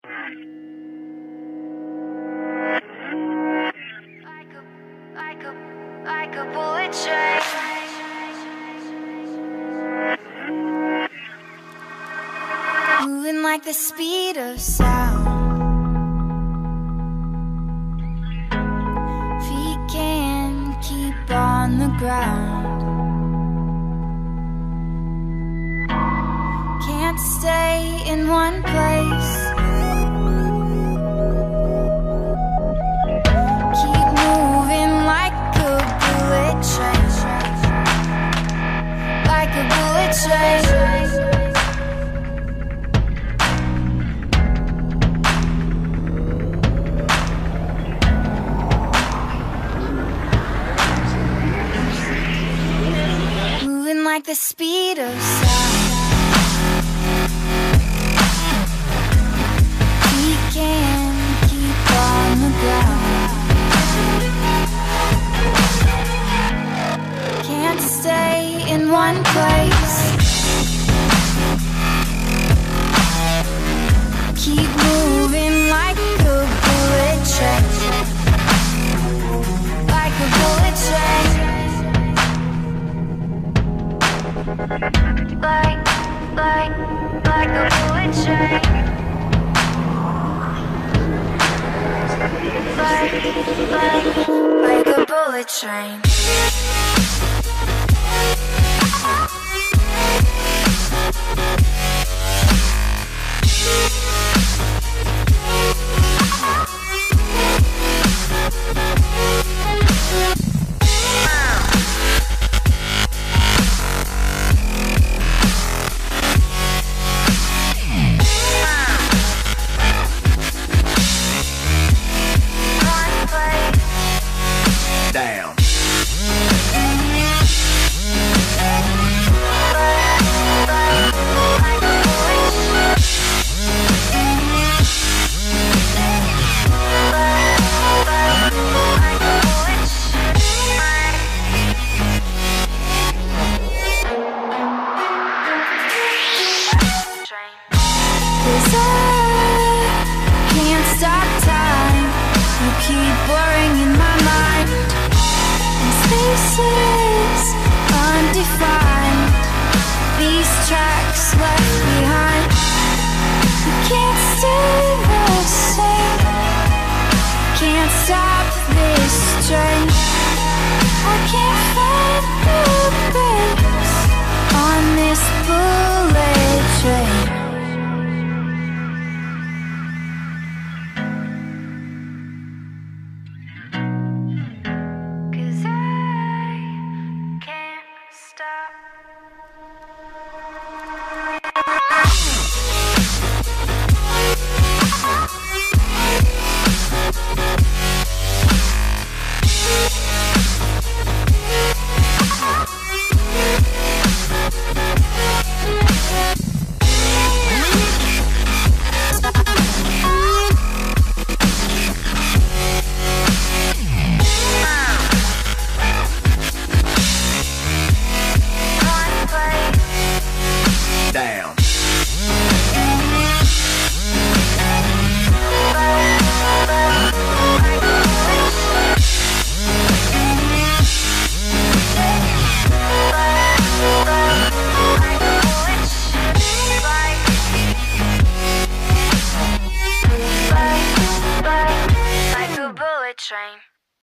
Like a bullet train. Moving like the speed of sound. Feet can't keep on the ground. Can't stay in one place. Keep moving like a bullet train. Like a bullet train. Like the speed of sound. We can't keep on the ground. Can't stay in one place. Keep moving like a bullet train. Like a bullet train. Like a bullet train. Like a bullet train. Down. Cause I can't stop time. You keep blurring in my mind. And spaces undefined. These tracks left behind. You can't stay the same. Can't stop this train. I can't find the brakes on this bullet train. Down. Like a bullet train.